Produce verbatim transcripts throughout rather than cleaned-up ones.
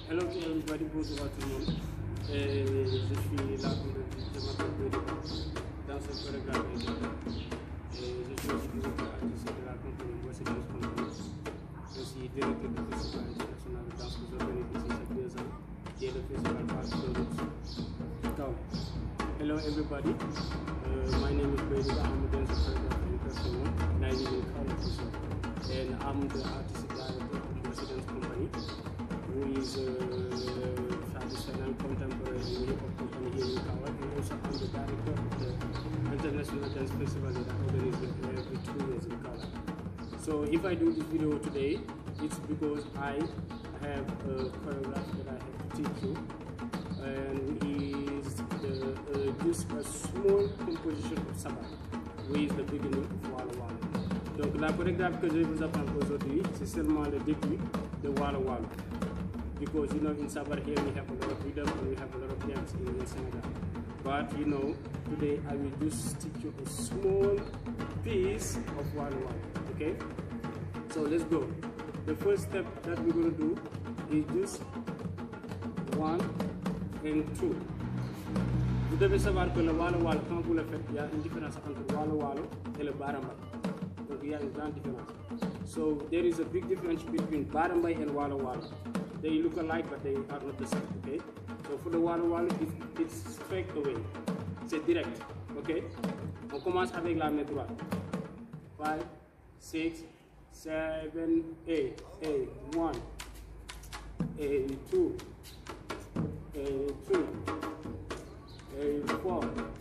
Hello to everybody, bonjour à tout le monde. Et je suis là pour le je m'appelle Bédé, danseur chorégraphe et chanteur. Et je suis aussi directeur artistique de la compagnie Walo compagnie. Je suis directeur du Festival international de danse que j'organise ici chaque deux ans, qui est le festival Parc de Roots. So, hello everybody, uh, my name is Bédé, I'm a dancer choreographer in Barcelona, and I live in Paris. And I'm the artistic director of Walo company, who is a traditional contemporary hip hop company here in Kawa, and also I'm the director of the International Dance Festival that I organize every two years in Kawa. So if I do this video today, it's because I have a choreographer that I have to teach you, and is the, uh, just a small composition of Sabar, which is the beginning of Walo Walo. Donc la chorégraphie que je vais vous apprendre aujourd'hui, c'est seulement le début de Walo Walo. Because you know in Sabar here we have a lot of rhythm and we have a lot of dance in, in Senegal. But you know, today I will just teach you a small piece of Walo Walo. Okay? So let's go. The first step that we're going to do is just one and two. Vous devez savoir que le Walo Walo, quand vous le faites, il y a une différence entre Walo Walo et le Barambay. Donc il y a une grande différence. So there is a big difference between Barambay and Walo Walo. They look alike, but they are not the same. Okay. So for the Walo Walo, it, it's straight away. C'est direct. Okay. On commence avec la main droite. Five, six, seven, eight, eight, one, eight, two, eight, three, eight, four,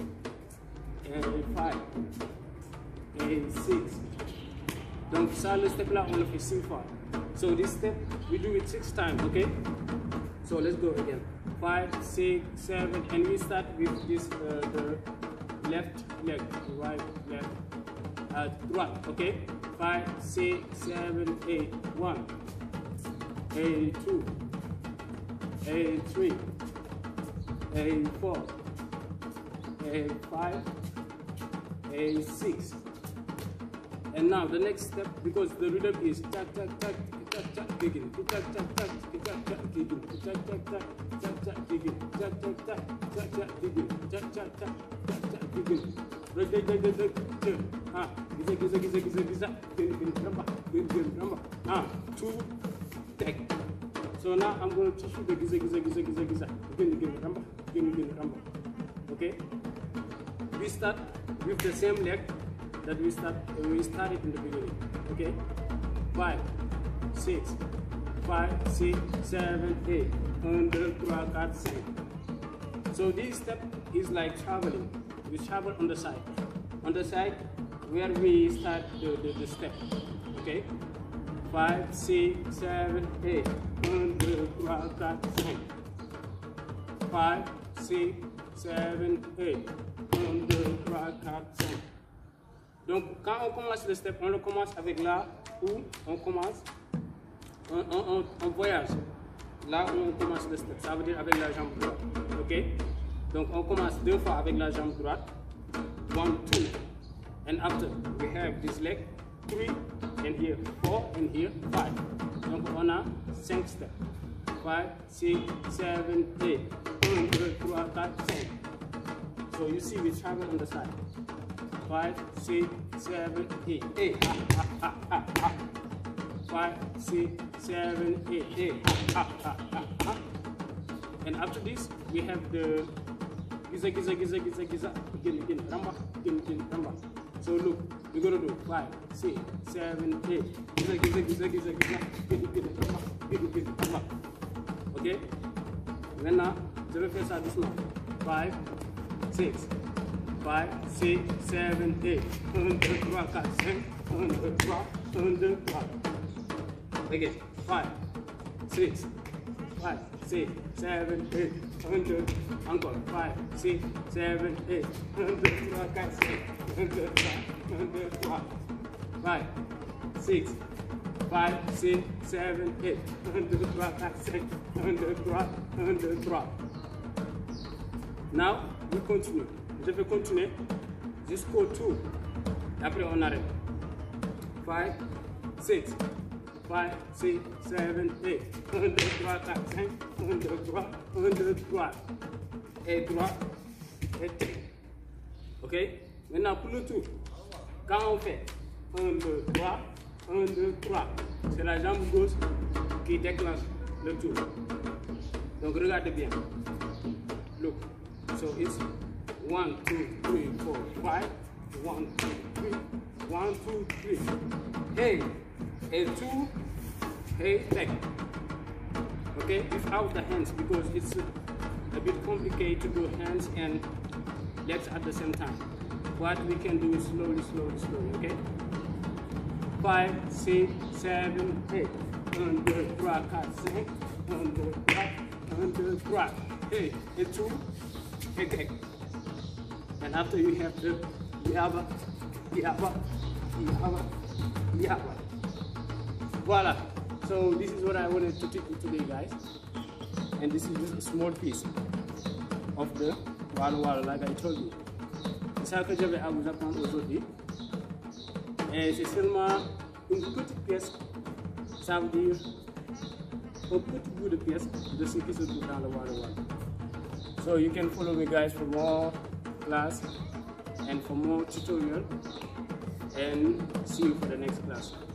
eight, five, eight, six. Donc ça, le step là, on le fait six fois. So this step, we do it six times, okay? So let's go again. Five, six, seven, and we start with this, uh, the left leg, right, left, uh, droite, okay? Five, six, seven, eight, one, eight, two, eight, three, eight, four, eight, five, eight, six. And now the next step, because the rhythm is tak tak tak tak tak kicking, tak tak tak tak tak kicking, tak tak tak tak tak kicking, tak tak tak tak tak kicking, tak tak tak tak tak kicking. Right, right, right, right, right. Ah, giza giza giza giza giza. Gin gin ramba, gin gin ramba. Ah, two, take. So now I'm going to teach you the giza giza giza giza giza. Gin gin ramba, gin gin ramba. Okay. We start with the same leg that we start we started in the beginning. Okay, five, six, five, six, seven, eight, one, two, three, four, five. So this step is like traveling. We travel on the side, on the side where we start the, the, the step. Okay, five, six, seven, eight, one, two, three, four, five. Five, six, seven, eight, one, two, three, four, five. Donc quand on commence le step, on le commence avec là où on commence, on, on, on, on voyage. Là où on commence le step, ça veut dire avec la jambe droite. Ok? Donc on commence deux fois avec la jambe droite. One, two. And after we have this leg, three, and here, four, and here, five. Donc on a cinq steps. Five, six, seven, eight. One, two, three, four, five, six. So you see we travel on the side. Five, six, seven, eight, eight, ah, ah, ah, ah, ah. Five, six, seven, eight, eight, ah, ah, ah, ah. And after this, we have the giza, giza, giza, giza, giza, again, again, ramba, again, again, ramba. So look, we're gonna do five, six, seven, eight, giza, giza, giza, giza, giza, again, again, ramba, again, again, ramba. Okay? Maintenant, je vais faire ça doucement. Five, six. Five, six, seven, eight. Un, deux, trois, quatre, cinq. Un, deux, trois. Un, deux, trois. Again. Five, six, five, six, seven, eight. Un, deux. Encore. Five, six, seven, eight. Un, deux, trois, quatre, cinq. Un, deux, trois. Un, deux, trois. Five, six, five, six, seven, eight. Un, deux, trois, quatre, cinq. Un, deux, trois. Un, deux, trois. Now we continue. Je vais continuer jusqu'au two. Après on arrête. Five, six, five, six, seven, eight. un, deux, trois, quatre, cinq. un, deux, trois. un, deux, trois. Et trois. Et trois. Ok? Maintenant, pour le tour, quand on fait un, deux, trois. un, deux, trois. C'est la jambe gauche qui déclenche le tour. Donc, regardez bien. Look. So, it's one, two, three, four, five. one, two, three. one, two, three. Hey. Et two. Hey, back. Okay? Without the hands, because it's a bit complicated to do hands and legs at the same time. What we can do is slowly, slowly, slowly, okay? five, six, seven, eight. un, deux, trois, quatre, cinq. un, deux, trois. un, deux, trois. Hey, et two. Hey, back. And after you have the yaba, yaba, yaba, yaba. Voila. So this is what I wanted to teach you today, guys. And this is just a small piece of the Walo Walo, like I told you. C'est ça que j'avais à vous apprendre aujourd'hui. Et c'est seulement une petite pièce, ça veut dire un petit bout de pièce de ce qui se trouve dans le Walo Walo. So you can follow me, guys, for more class and for more tutorial, and see you for the next class.